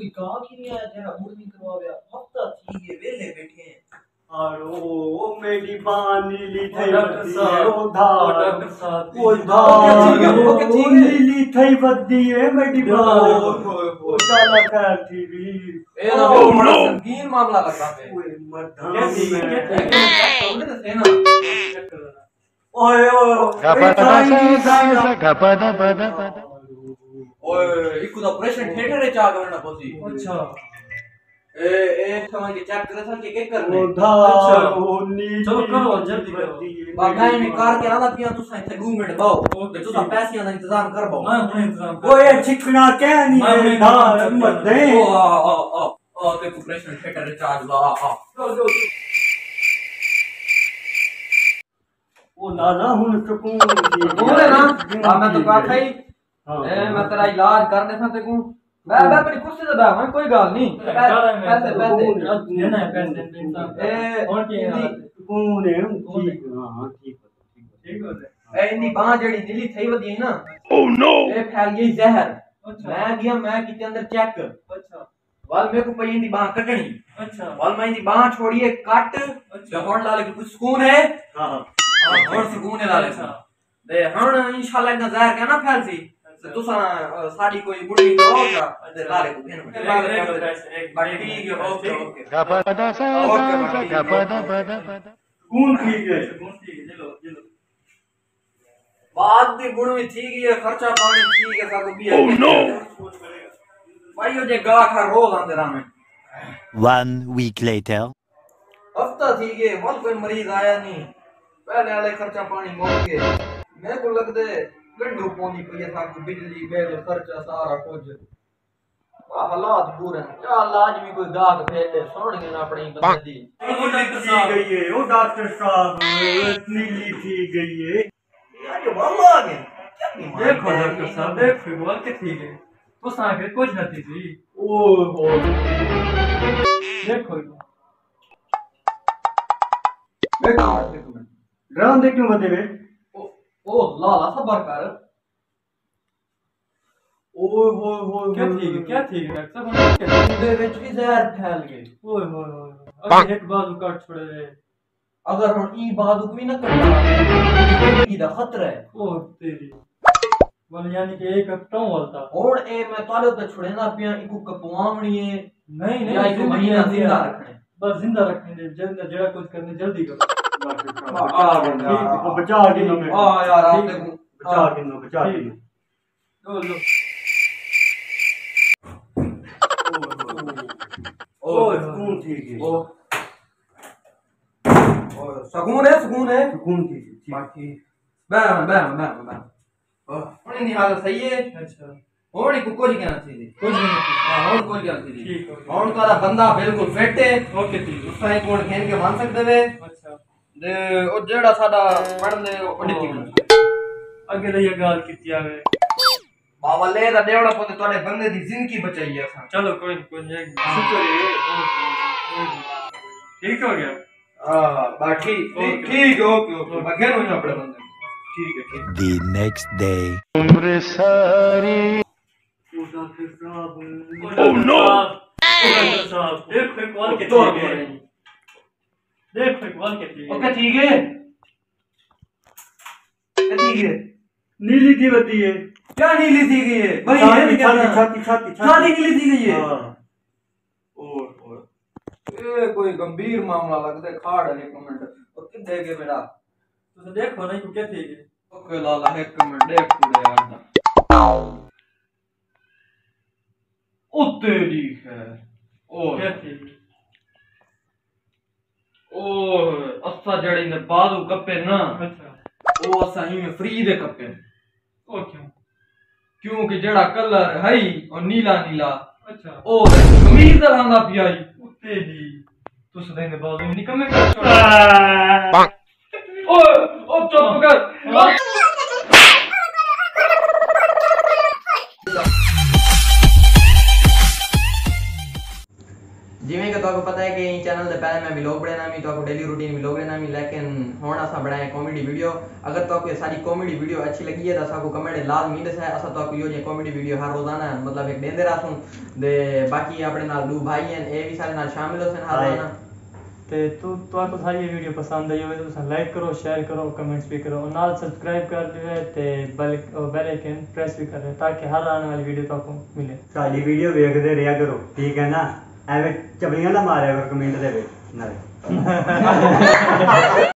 कोई कहा कि नहीं आया तेरा मूड नहीं करवा गया हफ्ता ठीक है वेले बैठे हैं और ओ मेरी बान नीली थई डॉक्टर साहब डॉक्टर साहब ओ नीली थई बद्दी है मेरी बान ओ साला खैर थी वीर ए ना बड़ा संगीन मामला लगा पे ओए मर्दां ओए ओए इको दा ऑपरेशन थिएटर रे चा करना पोसी अच्छा ए समझ के चेक करे था के करने अच्छा ओ नीली चलो करो जल्दी करो बाबा ने कार के आना पिया तू इथे 2 मिनट बाओ ते तू पैसे दा इंतजाम कर बाओ मैं हुने इंतजाम कर ओए चिकना क्या नहीं धार मत दे ओ ते ऑपरेशन थिएटर रे चार्ज ला चलो ओ लाला हुन सुकून बोले ना मैं तो कहा था ही मैं तेरा इलाज कर दे ते को मैं अपनी कुर्सी पे बैठा हूं कोई गल नहीं पैसे देना है पैसे इंसान ए और की सुकून है ठीक हां ठीक हो ए इनी बांह जेडी नीली थई वदी है ना ओ नो ए फैल गई जहर मैं गया मैं किते अंदर चेक अच्छा वाल मेरे को पई इंदी बांह कटनी अच्छा वाल मैं इंदी बांह छोड़िए कट जहर लाले कुछ सुकून है हां और सुकून है लाले दे हण इंशाल्लाह इतना जहर क्या ना फैल सी तो साड़ी कोई बुढ़ी तो होगा लाले को घेन एक बार ठीक है ओके गपदा सा गपदा कौन ठीक है चलो बात भी बुढ़ी ठीक है खर्चा पानी ठीक है सब भी ओह नो भाई ये गा खा रोज आंदे रामे 1 week later हफ्ता ठीक है बहुत कोई मरीज आया नहीं पहले वाले खर्चा पानी मोक के मेरे को लगदे गंडू पोनी पे था को बिजली बिल खर्चा सारा कुछ हालात बुरे हैं क्या इलाज भी कोई गाग फेले सुन के ना अपनी बंदे दी गई है ओ डॉक्टर साहब नीली थी गई है यार वाला आ गया देखो डॉक्टर साहब देखो बोल के ठीक है तो साके कुछ नहीं थी ओ हो देखो ड्राम देख क्यों बदे ओ लाला सबर कर ओए होए होए क्या ठीक है डॉक्टर साहब मुंडे विच भी जहर फैल गए ओए होए अब एक बाजू काट छोड़े रे अगर हम ई बाजू भी ना कटा की दा खतरा है ओ तेरी बोल यानी कि एक हफ्ता होता और ए मैं ताले पे छोड़े ना पिया इको कपवावणी है नहीं या इको महीना जिंदा रखने बस जिंदा रखने जल्दी जरा कुछ करने जल्दी करो बचा के नो हां यार आप देखो बचा के लो लो ओ सुकून ठीक है ओ सुकून है सुकून ठीक है बाकी मैं और इन हालत सही है अच्छा और को कोई कहना चाहिए कुछ नहीं हां और कोई कहना चाहिए ठीक है और तारा बंदा बिल्कुल फिट है ओके ठीक है उसका एक और खेल के मान सकते वे अच्छा दे ओ जेड़ा साडा पढ़ने ओडिटी अगे ले गाल कीती आवे बाबा ले दा देवड़ा पोते तोड़े बंदे दी जिंदगी बचाई है असा चलो कोई एक शुक्र है ठीक हो गया हां बाकी ठीक ओके बगैर होना अपने बंदे ठीक है The next day उम्र सारी डॉक्टर साहब ओह नो डॉक्टर साहब देखो कॉल के ठीक है देखो कॉल के ठीक है ओके ठीक है ठीक है नीली थी बत्ती है क्या नीली थी गई है भाई ये क्या छाती नीली थी गई है हां ओ ए कोई गंभीर मामला लगता है खाड़ है एक मिनट और किधर गए बेटा तो देखो नहीं क्या ठीक है ओके लाला एक मिनट देख पूरे यार ओ तेरी है ओ क्या ठीक है ओ असा जड़ी ने बाजू कपे ना अच्छा ओ असा ही में फ्री दे कपे ओ क्यों क्योंकि जेड़ा कलर है और नीला नीला अच्छा ओ कमीज दा लांदा पियाई तेरी तो सदा ने बाजू निकमे कर छोड़ ओ चुप कर जिवें कि तो पता है कि चैनल से पहले मैं व्लॉग बनाना मी तो आपको डेली रूटीन व्लॉग लेना मी, लेकिन हुण असा बनाए कॉमेडी वीडियो। अगर तो आपको सारी कॉमेडी वीडियो अच्छी लगी है तो असा को कमेंट लाजमी दसे। असा तो आपको यो जे कॉमेडी वीडियो हर रोजाना मतलब एक देंदे रहसूं दे। बाकी अपने नाल दो भाई हैं ए भी सारे नाल शामिल होसन हर रोजाना। ते तो आपको सारी ये वीडियो पसंद आई हो तो लाइक करो, शेयर करो, कमेंट्स भी करो और नाल सब्सक्राइब कर दियो ते बेल आइकन प्रेस भी कर ताकि हर आने वाली वीडियो तो आपको मिले। सारी वीडियो देखते रहा करो, ठीक है ना? एवं चपलियां ना मारे करो कमेंट दे नाल।